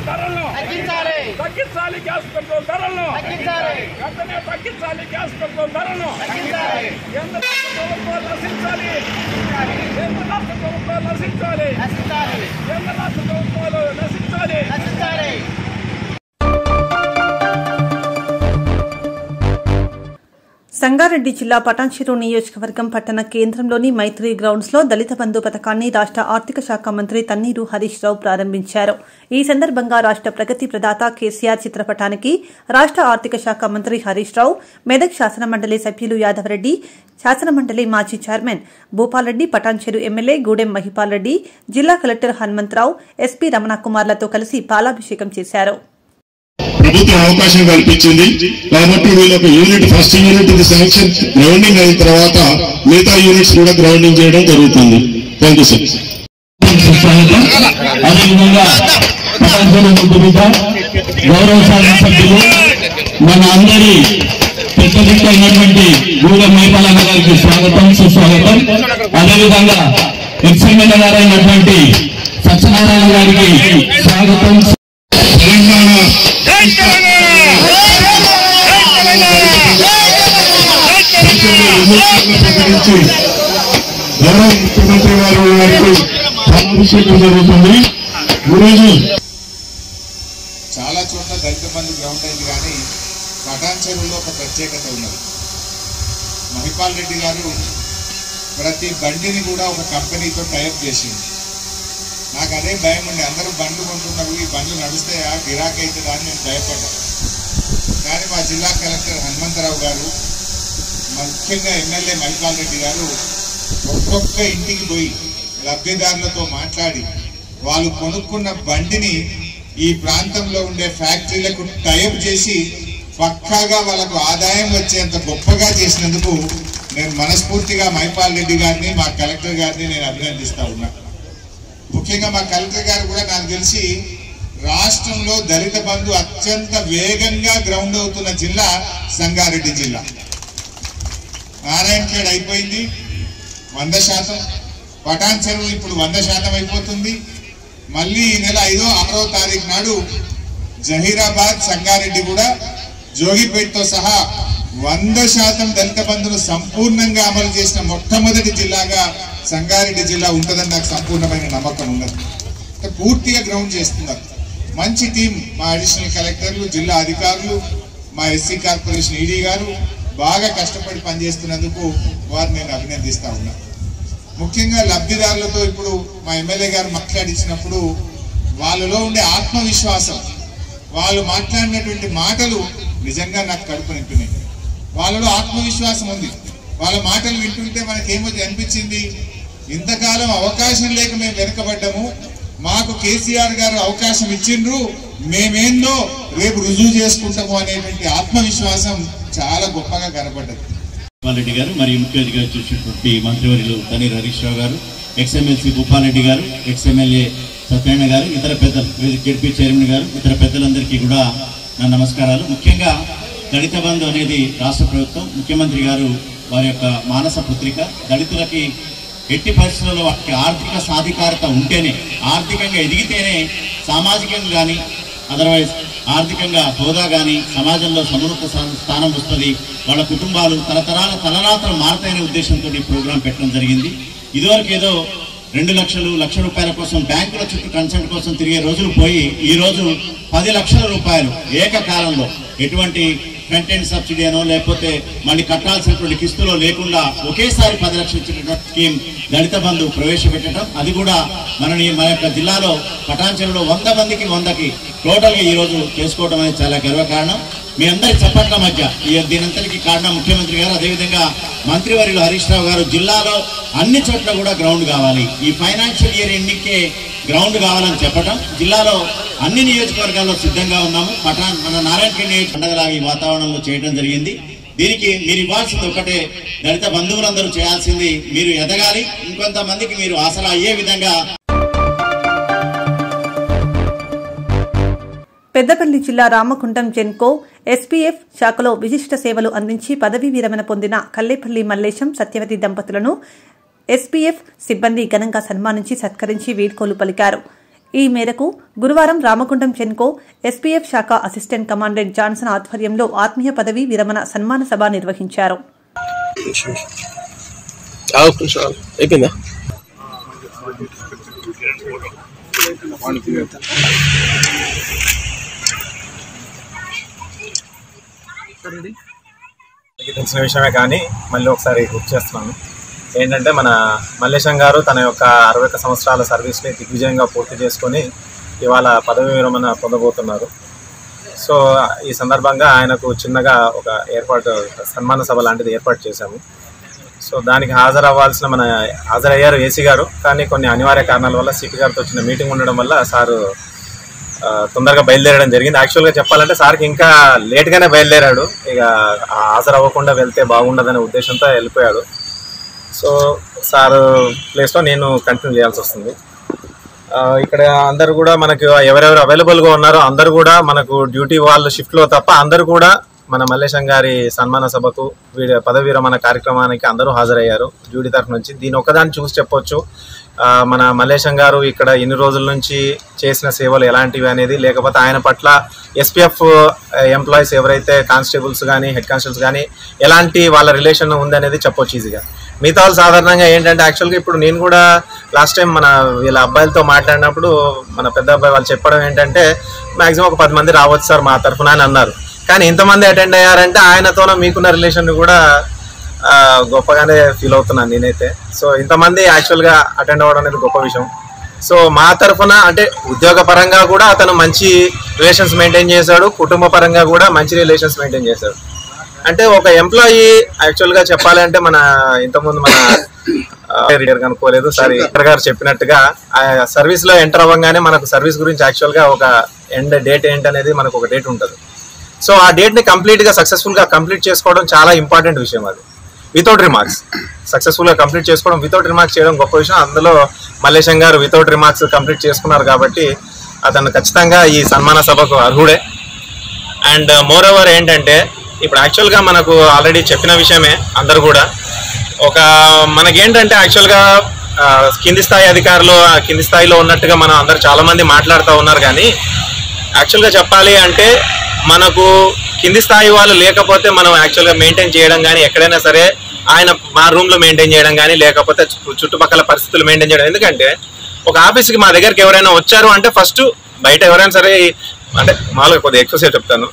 [SPEAKER 14] ధరలను తగ్గించాలి గ్యాస్ పెట్రోల్ ధరలను వెంటనే తగ్గించాలి గ్యాస్ పెట్రోల్ ధరలను కేంద్ర రాష్ట్ర ప్రభుత్వాలు నశించాలి కేంద్ర రాష్ట్ర ప్రభుత్వాలు నశించాలి కేంద్ర రాష్ట్ర ప్రభుత్వాలు నశించాలి.
[SPEAKER 2] సంగారెడ్డి జిల్లా పటాన్చెరు నియోజకవర్గం పట్టణ కేంద్రంలోని మైత్రి గ్రౌండ్స్ లో దళిత బంధు పథకాన్ని రాష్ట ఆర్థిక శాఖ మంత్రి తన్నీరు హరీష్ రావు ప్రారంభించారు. ఈ సందర్భంగా రాష్ట ప్రగతి ప్రదాత కేసీఆర్ చిత్రపటానికి రాష్ట ఆర్థిక శాఖ మంత్రి హరీష్ రావు, మెదక్ శాసనమండలి సభ్యులు యాదవరెడ్డి, శాసనమండలి మాజీ చైర్మన్ భూపాల్రెడ్డి, పటాన్చెరు ఎమ్మెల్యే గూడెం మహిపాల్ రెడ్డి, జిల్లా కలెక్టర్ హనుమంతరావు, ఎస్పీ రమణకుమార్లతో కలిసి పాలాభిషేకం చేశారు.
[SPEAKER 15] ప్రభుత్వం అవకాశం కల్పించింది కాబట్టి వీళ్ళొక unit first unit sanction grounding అయిన తర్వాత మిగతా యూనిట్స్ కూడా గ్రౌండింగ్ చేయడం జరుగుతుంది. Thank you sir.
[SPEAKER 16] అదేవిధంగా గౌరవ శాసనసభ్యులు మన అందరి పెద్ద దిక్కు అయినటువంటి గూడెం మైపాలన్న గారికి స్వాగతం, సుస్వాగతం. అదేవిధంగా ఎక్స్ఎమ్మెల్యే గారు అయినటువంటి సత్యనారాయణ గారికి స్వాగతం.
[SPEAKER 15] ప్రకటించి గౌరవ ముఖ్యమంత్రి గారు గారికి పాలాభిషేకం జరుగుతుంది. ఈరోజు
[SPEAKER 17] చాలా చోట్ల దళిత బంధు గ్రౌండ్ అయింది, కానీ పటాన్చెరులో ఒక ప్రత్యేకత ఉన్నది. మహిపాల్ రెడ్డి గారు ప్రతి బండిని కూడా ఒక కంపెనీతో టైప్ చేసింది. నాకు అదే భయం ఉండే, అందరూ బండ్లు కొంటున్నారు, ఈ బండ్లు నడుస్తాయా, గిరాకీ అవుతుందా అని నేను భయపడ్డా. కానీ మా జిల్లా కలెక్టర్ హనుమంతరావు గారు, ముఖ్యంగా ఎమ్మెల్యే మహిపాల్ రెడ్డి గారు ఒక్కొక్క ఇంటికి పోయి లబ్ధిదారులతో మాట్లాడి వాళ్ళు కొనుక్కున్న బండిని ఈ ప్రాంతంలో ఉండే ఫ్యాక్టరీలకు టైప్ చేసి పక్కాగా వాళ్ళకు ఆదాయం వచ్చేంత గొప్పగా చేసినందుకు నేను మనస్ఫూర్తిగా మహిపాల్ రెడ్డి గారిని, మా కలెక్టర్ గారిని నేను అభినందిస్తా ఉన్నా. ముఖ్యంగా మా కలెక్టర్ గారు కూడా నాకు తెలిసి రాష్ట్రంలో దళిత బంధు అత్యంత వేగంగా గ్రౌండ్ అవుతున్న జిల్లా సంగారెడ్డి జిల్లా. నారాయణఖేడ్ అయిపోయింది 100%, పటాన్చెరు ఇప్పుడు 100% అయిపోతుంది. మళ్ళీ ఈ నెల 5వ 6వ తారీఖు నాడు జహీరాబాద్, సంగారెడ్డి కూడా జోగిపేటతో సహా 100% దళిత బంధును సంపూర్ణంగా అమలు చేసిన మొట్టమొదటి జిల్లాగా సంగారెడ్డి జిల్లా ఉంటుందని నాకు సంపూర్ణమైన నమ్మకం ఉన్నది. పూర్తిగా గ్రౌండ్ చేస్తున్నారు. మంచి టీం, మా అడిషనల్ కలెక్టర్లు, జిల్లా అధికారులు, మా ఎస్సీ కార్పొరేషన్ ఈడీ గారు బాగా కష్టపడి పనిచేస్తున్నందుకు వారిని నేను అభినందిస్తా ఉన్నా. ముఖ్యంగా లబ్ధిదారులతో ఇప్పుడు మా ఎమ్మెల్యే గారు మాట్లాడించినప్పుడు వాళ్ళలో ఉండే ఆత్మవిశ్వాసం, వాళ్ళు మాట్లాడినటువంటి మాటలు నిజంగా నాకు కడుపు నింపినాయి. వాళ్ళలో ఆత్మవిశ్వాసం ఉంది. వాళ్ళ మాటలు వింటుంటే మనకేమో అనిపించింది, ఇంతకాలం అవకాశం లేక మేము వెనుకబడ్డాము, మాకు కేసీఆర్ గారు అవకాశం ఇచ్చిండ్రు, మేమేందో రేపు రుజువు చేసుకుంటాము అనేటువంటి ఆత్మవిశ్వాసం చాలా గొప్పగా కనబడ్డది.
[SPEAKER 16] రెడ్డి గారు మరియు ముఖ్య అతిథిగా చూసినటువంటి మంత్రివర్యులు తన్నీరు హరీష్ రావు గారు, ఎక్స్ఎమ్మెల్సీ భూపాల్రెడ్డి గారు, ఎక్స్ఎమ్మెల్యే సత్యనారాయణ గారు, ఇతర పెద్దలు, జెడ్పీ చైర్మన్ గారు, ఇతర పెద్దలందరికీ కూడా నా నమస్కారాలు. ముఖ్యంగా దళిత బంధు అనేది రాష్ట్ర ప్రభుత్వం, ముఖ్యమంత్రి గారు వారి యొక్క మానస పుత్రిక. దళితులకి ఎట్టి పరిస్థితుల్లో వాటికి ఆర్థిక సాధికారత ఉంటేనే, ఆర్థికంగా ఎదిగితేనే సామాజికంగా కానీ అదర్వైజ్ ఆర్థికంగా హోదా కానీ సమాజంలో సమున్నత స్థానం వస్తుంది, వాళ్ళ కుటుంబాలు తరతరాల తలరాత్రం మారతాయనే ఉద్దేశంతో ఈ ప్రోగ్రాం పెట్టడం జరిగింది. ఇదివరకు ఏదో 2 లక్షలు, ₹1 లక్ష కోసం బ్యాంకుల చుట్టూ కన్సల్ట్ కోసం తిరిగే రోజులు పోయి ఈరోజు 10 లక్షల రూపాయలు ఏకకాలంలో ఎటువంటి ఫ్రంట్ ఎండ్ సబ్సిడీ అనో లేకపోతే మళ్ళీ కట్టాల్సినటువంటి కిస్తులో లేకుండా ఒకేసారి 10 లక్షలు ఇచ్చినటువంటి స్కీమ్ దళిత బంధు ప్రవేశపెట్టడం, అది కూడా మన యొక్క జిల్లాలో పటాన్చెరులో 100 మందికి 100కి టోటల్గా ఈరోజు చేసుకోవడం అనేది చాలా గర్వకారణం. మీ అందరి చప్పట్ల మధ్య దీనంతటికి కారణం ముఖ్యమంత్రి గారు, అదేవిధంగా మంత్రివర్యులు హరీష్ రావు గారు జిల్లాలో అన్ని చోట్ల కూడా గ్రౌండ్ కావాలి, ఈ ఫైనాన్షియల్ ఇయర్ ఎండింగ్కే గ్రౌండ్ కావాలని చెప్పడం, జిల్లాలో అన్ని నియోజకవర్గాల్లో సిద్ధంగా ఉన్నాము. మన నారాయణఖేడ్ పండుగలాగా ఈ వాతావరణంలో చేయడం జరిగింది. దీనికి మీరు ఇవ్వాల్సింది ఒకటే, దళిత బంధువులందరూ చేయాల్సింది మీరు ఎదగాలి, ఇంకొంతమందికి మీరు ఆసరా అయ్యే విధంగా.
[SPEAKER 2] పెద్దపల్లి జిల్లా రామకుండం జెన్కో ఎస్పీఎఫ్ శాఖలో విశిష్ట సేవలు అందించి పదవీ విరమణ పొందిన కల్లేపల్లి మల్లేశం, సత్యవతి దంపతులను ఎస్పీఎఫ్ సిబ్బంది ఘనంగా సన్మానించి సత్కరించి వీడ్కోలు పలికారు. ఈ మేరకు గురువారం రామగుండం చెన్కో ఎస్పీఎఫ్ శాఖ అసిస్టెంట్ కమాండెంట్ జాన్సన్ ఆధ్వర్యంలో ఆత్మీయ పదవి విరమణ సన్మాన సభ నిర్వహించారు.
[SPEAKER 18] తెలిసిన విషయమే కానీ మళ్ళీ ఒకసారి గుర్తు చేస్తున్నాను. ఏంటంటే మన మల్లేశం గారు తన యొక్క 61 సంవత్సరాల సర్వీస్ని దిగ్విజయంగా పూర్తి చేసుకొని ఇవాళ పదవి విరమణ పొందబోతున్నారు. సో ఈ సందర్భంగా ఆయనకు చిన్నగా ఒక సన్మాన సభ లాంటిది ఏర్పాటు చేశాము. సో దానికి హాజరయ్యారు ఏసీ గారు. కానీ కొన్ని అనివార్య కారణాల వల్ల సిపి గారితో వచ్చిన మీటింగ్ ఉండడం వల్ల సారు తొందరగా బయలుదేరడం జరిగింది. యాక్చువల్గా చెప్పాలంటే సార్కి ఇంకా లేట్గానే బయలుదేరాడు. ఇక హాజరవ్వకుండా వెళ్తే బాగుండదనే ఉద్దేశంతో వెళ్ళిపోయాడు. సో సార్ ప్లేస్లో నేను కంటిన్యూ చేయాల్సి వస్తుంది. ఇక్కడ అందరు కూడా మనకు ఎవరెవరు అవైలబుల్గా ఉన్నారో అందరు కూడా మనకు డ్యూటీ వాళ్ళ షిఫ్ట్లో తప్ప అందరూ కూడా మన మల్లేశం గారి సన్మాన సభకు పదవి విరమణ కార్యక్రమానికి అందరూ హాజరయ్యారు డ్యూటీ తరఫు నుంచి. దీని ఒక్కదాన్ని చూసి చెప్పొచ్చు మన మల్లేశం గారు ఇక్కడ ఎన్ని రోజుల నుంచి చేసిన సేవలు ఎలాంటివి అనేది, లేకపోతే ఆయన పట్ల ఎస్పీఎఫ్ ఎంప్లాయీస్ ఎవరైతే కానిస్టేబుల్స్ కానీ హెడ్ కానిస్టేబుల్స్ కానీ ఎలాంటి వాళ్ళ రిలేషన్ ఉందనేది చెప్పొచ్చు ఈజీగా. మిగతా వాళ్ళు సాధారణంగా ఏంటంటే యాక్చువల్గా ఇప్పుడు నేను కూడా లాస్ట్ టైం మన వీళ్ళ అబ్బాయిలతో మాట్లాడినప్పుడు మన పెద్ద అబ్బాయి వాళ్ళు చెప్పడం ఏంటంటే మ్యాక్సిమం ఒక 10 మంది రావచ్చు సార్ మా తరఫున అని అన్నారు. కానీ ఇంతమంది అటెండ్ అయ్యారంటే ఆయనతోనో మీకున్న రిలేషన్ కూడా గొప్పగానే ఫీల్ అవుతున్నాను నేనైతే. సో ఇంతమంది యాక్చువల్గా అటెండ్ అవ్వడం అనేది గొప్ప విషయం. సో మా తరఫున అంటే ఉద్యోగ పరంగా కూడా అతను మంచి రిలేషన్స్ మెయింటైన్ చేశాడు, కుటుంబ పరంగా కూడా మంచి రిలేషన్స్ మెయింటైన్ చేశాడు. అంటే ఒక ఎంప్లాయీ యాక్చువల్గా చెప్పాలంటే మన ఇంతకుముందు మన రీడర్ అనుకోలేదు సార్ గారు చెప్పినట్టుగా సర్వీస్లో ఎంటర్ అవ్వగానే మనకు సర్వీస్ గురించి యాక్చువల్గా ఒక ఎండ్ డేట్ ఏంటనేది మనకు ఒక డేట్ ఉంటుంది. సో ఆ డేట్ని కంప్లీట్గా సక్సెస్ఫుల్గా కంప్లీట్ చేసుకోవడం చాలా ఇంపార్టెంట్ విషయం. అది వితౌట్ రిమార్క్స్ సక్సెస్ఫుల్గా కంప్లీట్ చేసుకోవడం, వితౌట్ రిమార్క్స్ చేయడం గొప్ప విషయం. అందులో మల్లేశం గారు వితౌట్ రిమార్క్స్ కంప్లీట్ చేసుకున్నారు కాబట్టి అతను ఖచ్చితంగా ఈ సన్మాన సభకు అర్హుడే. అండ్ మోర్ ఓవర్ ఏంటంటే ఇప్పుడు యాక్చువల్గా మనకు ఆల్రెడీ చెప్పిన విషయమే అందరు కూడా మనకేంటంటే యాక్చువల్గా కింది స్థాయి అధికారులు కింది స్థాయిలో ఉన్నట్టుగా మనం అందరు చాలామంది మాట్లాడుతూ ఉన్నారు. కానీ యాక్చువల్గా చెప్పాలి అంటే మనకు కింది స్థాయి వాళ్ళు లేకపోతే మనం యాక్చువల్గా మెయింటైన్ చేయడం కానీ ఎక్కడైనా సరే ఆయన మా రూమ్లో మెయింటైన్ చేయడం కానీ లేకపోతే చుట్టుపక్కల పరిస్థితులు మెయింటైన్ చేయడం. ఎందుకంటే ఒక ఆఫీస్కి మా దగ్గరికి ఎవరైనా వచ్చారు అంటే ఫస్ట్ బయట ఎవరైనా సరే అంటే మామూలుగా కొద్దిగా ఎక్కువసేపు చెప్తాను.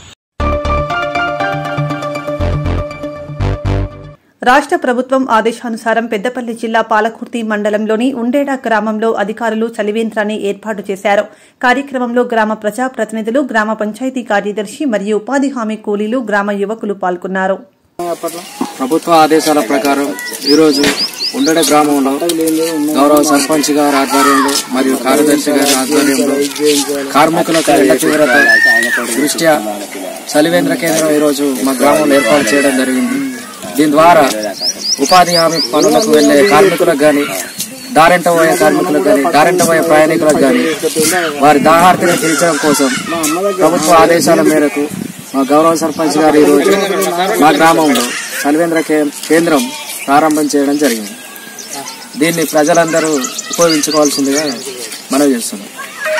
[SPEAKER 2] రాష్ట్ర ప్రభుత్వం ఆదేశానుసారం పెద్దపల్లి జిల్లా పాలకుర్తి మండలంలోని ఉండేడ గ్రామంలో అధికారులు చలివేంద్రాన్ని ఏర్పాటు చేశారు. కార్యక్రమంలో గ్రామ ప్రజాప్రతినిధులు, గ్రామ పంచాయతీ కార్యదర్శి మరియు ఉపాధి హామీ కూలీలు, గ్రామ యువకులు పాల్గొన్నారు.
[SPEAKER 19] ప్రభుత్వ ఆదేశాల ప్రకారం ఈరోజు ఉండేడ గ్రామంలో గౌరవ సర్పంచ్ గారి ఆధ్వర్యంలో మరియు కార్యదర్శి గారి ఆధ్వర్యంలో కార్మికులకు ఎండ తీవ్రత దృష్ట్యా చలివేంద్ర కేంద్రం ఈరోజు మా గ్రామంలో ఏర్పాటు చేయడం జరిగింది. దీని ద్వారా ఉపాధి హామీ పనులకు వెళ్లే కార్మికులకు కానీ, దారింట పోయే కార్మికులకు కానీ, దారింట పోయే ప్రయాణికులకు కానీ వారి దాహార్తిని తీర్చడం కోసం ప్రభుత్వ ఆదేశాల మేరకు మా గౌరవ సర్పంచ్ గారు ఈరోజు మా గ్రామంలో చలివేంద్ర కేంద్రం ప్రారంభం చేయడం జరిగింది. దీన్ని ప్రజలందరూ ఉపయోగించుకోవాల్సిందిగా మనవి చేస్తున్నాం.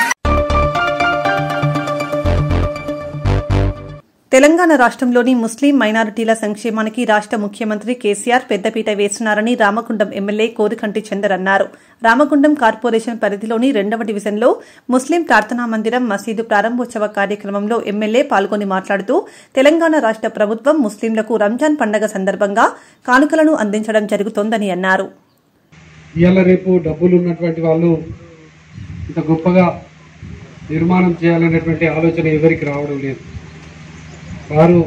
[SPEAKER 2] తెలంగాణ రాష్ట్రంలోని ముస్లిం మైనారిటీల సంక్షేమానికి రాష్ట్ర ముఖ్యమంత్రి కేసీఆర్ పెద్దపీట వేస్తున్నారని రామగుండం ఎమ్మెల్యే కోరికంటి చందర్ అన్నారు. రామగుండం కార్పొరేషన్ పరిధిలోని 2వ డివిజన్లో ముస్లిం ప్రార్థనా మందిరం, మసీదు ప్రారంభోత్సవ కార్యక్రమంలో ఎమ్మెల్యే పాల్గొని మాట్లాడుతూ తెలంగాణ రాష్ట్ర ప్రభుత్వం ముస్లింలకు రంజాన్ పండుగ సందర్భంగా కానుకలను అందించడం జరుగుతోందని అన్నారు.
[SPEAKER 20] ఇవాళ రేపు డబ్బులు ఉన్నటువంటి వాళ్ళు ఇంత గొప్పగా నిర్మాణం చేయాలనేటువంటి ఆలోచన ఎవరికి రావడం లేదు. వారు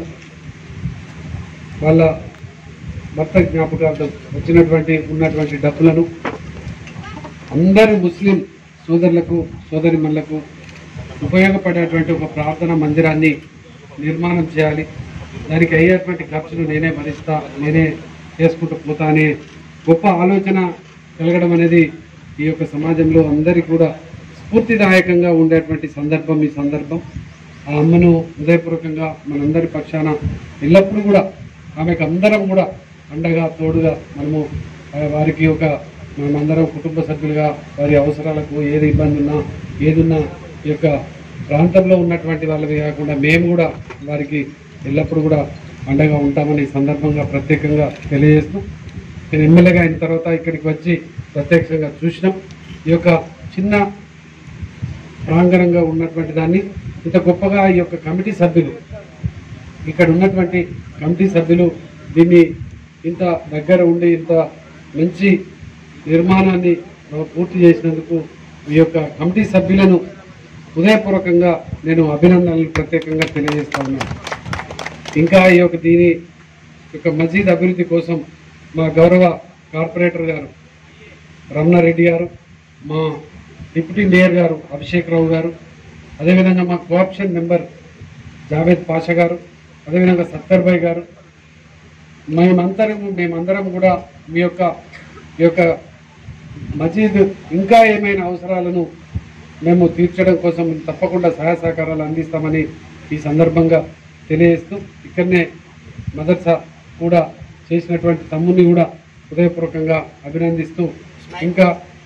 [SPEAKER 20] వాళ్ళ భర్త జ్ఞాపకాలతో ఉన్నటువంటి డబ్బులను అందరి ముస్లిం సోదరులకు సోదరిమణులకు ఉపయోగపడేటువంటి ఒక ప్రార్థనా మందిరాన్ని నిర్మాణం చేయాలి. దానికి అయ్యేటువంటి ఖర్చులు నేనే భరిస్తా, నేనే చేసుకుంటూ పోతా అనే గొప్ప ఆలోచన కలగడం అనేది ఈ యొక్క సమాజంలో అందరికీ కూడా స్ఫూర్తిదాయకంగా ఉండేటువంటి సందర్భం ఈ సందర్భం. ఆ అమ్మను హృదయపూర్వకంగా మనందరి పక్షాన ఎల్లప్పుడూ కూడా ఆమెకు అందరం కూడా అండగా తోడుగా మనము వారికి ఒక మనమందరం కుటుంబ సభ్యులుగా వారి అవసరాలకు ఏది ఇబ్బంది ఉన్నా ఏదున్నా ఈ యొక్క ప్రాంతంలో ఉన్నటువంటి వాళ్ళవి కాకుండా మేము కూడా వారికి ఎల్లప్పుడూ కూడా అండగా ఉంటామని ఈ సందర్భంగా ప్రత్యేకంగా తెలియజేస్తూ నేను ఎమ్మెల్యేగా అయిన తర్వాత ఇక్కడికి వచ్చి ప్రత్యక్షంగా చూసినాం. ఈ యొక్క చిన్న ప్రాంగణంగా ఉన్నటువంటి దాన్ని ఇంత గొప్పగా ఈ యొక్క కమిటీ సభ్యులు ఇక్కడ ఉన్నటువంటి కమిటీ సభ్యులు దీన్ని ఇంత దగ్గర ఉండి ఇంత మంచి నిర్మాణాన్ని పూర్తి చేసినందుకు ఈ యొక్క కమిటీ సభ్యులను హృదయపూర్వకంగా నేను అభినందనలు ప్రత్యేకంగా తెలియజేస్తా ఉన్నాను. ఇంకా ఈ యొక్క దీని యొక్క మసీద్ అభివృద్ధి కోసం మా గౌరవ కార్పొరేటర్ గారు రమణారెడ్డి గారు, మా డిప్యూటీ మేయర్ గారు అభిషేక్ రావు గారు, అదేవిధంగా మా కోఆప్షన్ మెంబర్ జావేద్ పాషా గారు, అదేవిధంగా సత్తర్ భాయ్ గారు, మేమందరం కూడా ఈ యొక్క మసీద్ ఇంకా ఏమైనా అవసరాలను మేము తీర్చడం కోసం తప్పకుండా సహాయ సహకారాలు అందిస్తామని ఈ సందర్భంగా తెలియజేస్తూ ఇక్కడనే మదర్సా కూడా చేసినటువంటి తమ్ముని కూడా హృదయపూర్వకంగా అభినందిస్తూ ఇంకా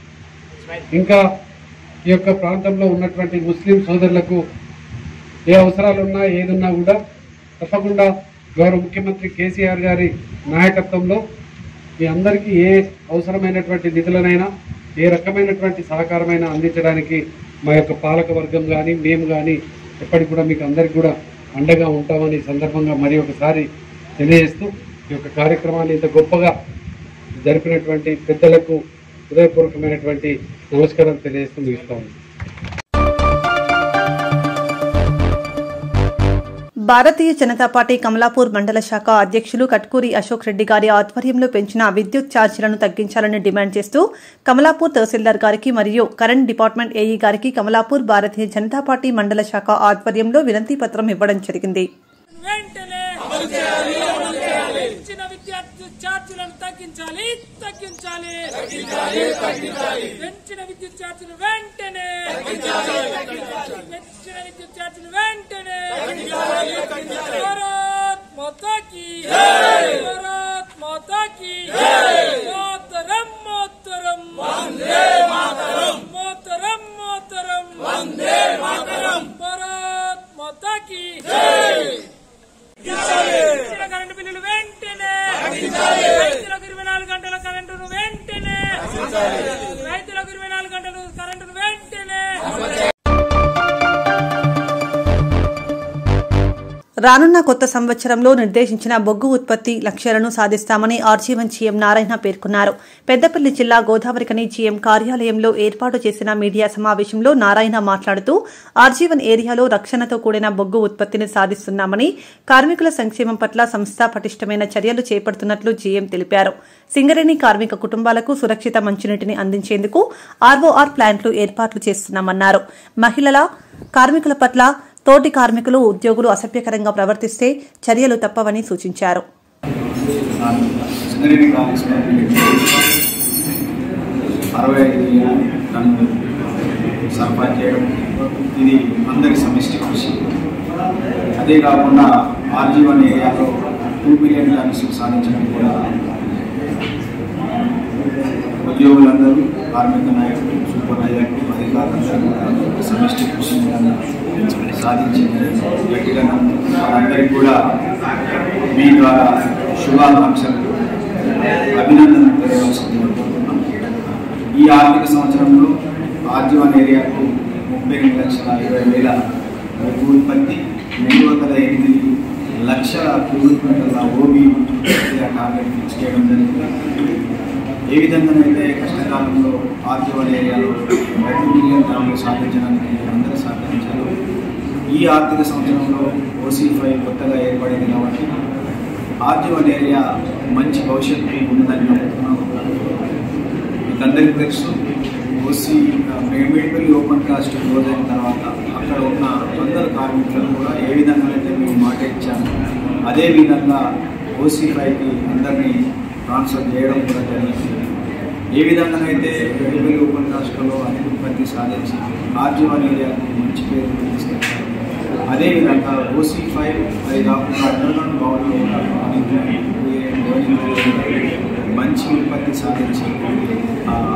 [SPEAKER 20] ఈ యొక్క ప్రాంతంలో ఉన్నటువంటి ముస్లిం సోదరులకు ఏ అవసరాలున్నా ఏదున్నా కూడా తప్పకుండా గౌరవ ముఖ్యమంత్రి కేసీఆర్ గారి నాయకత్వంలో మీ అందరికీ ఏ అవసరమైనటువంటి నిధులనైనా ఏ రకమైనటువంటి సహకారమైనా అందించడానికి మా యొక్క పాలక వర్గం కానీ మేము కానీ ఎప్పటికి కూడా మీకు అందరికీ కూడా అండగా ఉంటామని సందర్భంగా మరి ఒకసారి తెలియజేస్తూ ఈ యొక్క కార్యక్రమాన్ని ఇంత గొప్పగా జరిపినటువంటి పెద్దలకు హృదయపూర్వకమైనటువంటి నమస్కారం తెలియజేస్తూ ముగిస్తాము.
[SPEAKER 2] భారతీయ జనతా పార్టీ కమలాపూర్ మండల శాఖ అధ్యక్షులు కట్కూరి అశోక్ రెడ్డి గారి ఆధ్వర్యంలో పెంచిన విద్యుత్ ఛార్జీలను తగ్గించాలని డిమాండ్ చేస్తూ కమలాపూర్ తహసీల్దార్ గారికి మరియు కరెంట్ డిపార్ట్మెంట్ ఏఈ గారికి కమలాపూర్ భారతీయ జనతా పార్టీ మండల శాఖ ఆధ్వర్యంలో వినతి పత్రం ఇవ్వడం జరిగింది. రానున్న కొత్త సంవత్సరంలో నిర్దేశించిన బొగ్గు ఉత్పత్తి లక్ష్యాలను సాధిస్తామని ఆర్జీవన్ జీఎం నారాయణ పేర్కొన్నారు. పెద్దపల్లి జిల్లా గోదావరికని జీఎం కార్యాలయంలో ఏర్పాటు చేసిన మీడియా సమావేశంలో నారాయణ మాట్లాడుతూ ఆర్జీవన్ ఏరియాలో రక్షణతో కూడిన బొగ్గు ఉత్పత్తిని సాధిస్తున్నామని, కార్మికుల సంక్షేమం పట్ల సంస్థ పటిష్టమైన చర్యలు చేపడుతున్నట్లు జీఎం తెలిపారు. సింగరేణి కార్మిక కుటుంబాలకు సురక్షిత మంచినీటిని అందించేందుకు ఆర్ఓఆర్ ప్లాంట్లు ఏర్పాట్లు చేస్తున్నామన్నారు. మహిళల కార్మికుల పట్ల తోటి కార్మికులు, ఉద్యోగులు అసభ్యకరంగా ప్రవర్తిస్తే చర్యలు తప్పవని సూచించారు.
[SPEAKER 21] ఇది అందరి సమిష్టి కృషి. అదే కాకుండా ఆర్జీవన్ ఏరియాలో 2 మిలియన్ టన్స్ సాధించడం కూడా ఉద్యోగులందరూ, కార్మిక నాయకులు, సూపర్వైజర్లు, అధికారులందరూ సమిష్టి కృషి సాధించింది. గట్టిగా అందరికీ కూడా మీ ద్వారా శుభాకాంక్షలు, అభినందనలు తెలియవలసింది కోరుకుంటున్నాం. ఈ ఆర్థిక సంవత్సరంలో ఆర్జీవన్ ఏరియాకు 38,20,000 బొగ్గు ఉత్పత్తి, 208 లక్షల క్యూబిక్ మీటర్ల ఓబీ టార్గెట్ ఫిక్స్ చేయడం జరిగింది. ఏ విధంగానైతే కష్టకాలంలో ఆర్జీవన్ ఏరియాలో 2 మిలియన్ టన్నులు సాధించడానికి అందరూ సహకరించారు. ఈ ఆర్థిక సంవత్సరంలో OC5 కొత్తగా ఏర్పడింది కాబట్టి ఆర్జీవన్ ఏరియా మంచి భవిష్యత్తు ఉందని నమ్ముతున్నాము. మీకు అందరికీ తెలుసు, మేడిపల్లి ఓపెన్ కాస్ట్ క్లోజ్ అయిన తర్వాత అక్కడ ఉన్న అందరు కార్మికులను కూడా ఏ విధంగా అయితే మేము మాట ఇచ్చాము అదేవిధంగా OC5కి అందరినీ ట్రాన్స్ఫర్ చేయడం కూడా జరిగింది. ఏ విధంగానైతే మేడిపల్లి ఓపెన్ కాస్ట్లో అధిక ఉత్పత్తి సాధించి ఆర్జీవన్ ఏరియాకు మంచి పేరు తీసుకొచ్చారు, అదేవిధంగా OC5 అది కాకుండా అండర్గ్రౌండ్ బౌల్లో మంచి ఉత్పత్తి సాధించి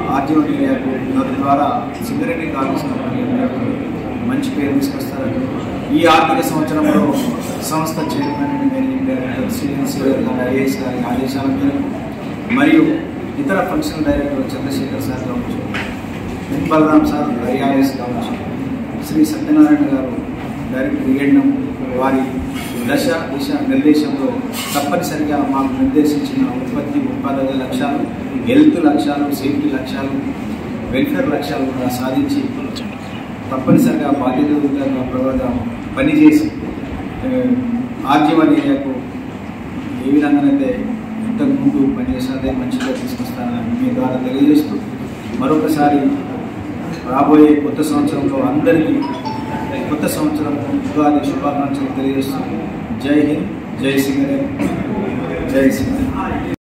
[SPEAKER 21] ద్వారా సింగరేణి కార్మికులకు మంచి పేరు తీసుకొస్తారని ఈ ఆర్థిక సంవత్సరంలో సంస్థ chairman and managing director Srinivas గారి ఐఏఎస్ గారి ఆదేశాల మేరకు మరియు ఇతర ఫంక్షనల్ డైరెక్టర్ చంద్రశేఖర్ సార్ కావచ్చు, ఎన్ బలరాం సార్ ఐఆర్ఎస్ కావచ్చు, శ్రీ సత్యనారాయణ గారు డైరెక్టర్ ఏఎన్ఎం వారి దశ దిశ నిర్దేశంలో తప్పనిసరిగా మాకు నిర్దేశించిన ఉత్పాదక లక్ష్యాలు, హెల్త్ లక్ష్యాలు, సేఫ్టీ లక్ష్యాలు, వెల్ఫేర్ లక్ష్యాలు కూడా సాధించి తప్పనిసరిగా బాధ్యతగా ప్రవర్తన పనిచేసి ఆర్జీవన్ ఏరియాకు ఏ విధంగానైతే ఇంతకుముందు పనిచేసినదే మంచిగా తీసుకొస్తానని మీ ద్వారా తెలియజేస్తూ మరొకసారి రాబోయే కొత్త సంవత్సరంలో అందరికీ కొత్త సంవత్సరం ఉగాది శుభాకాంక్షలు తెలియజేస్తూ జై హింద్, జై సింగరేణి, జై సింగరేణి.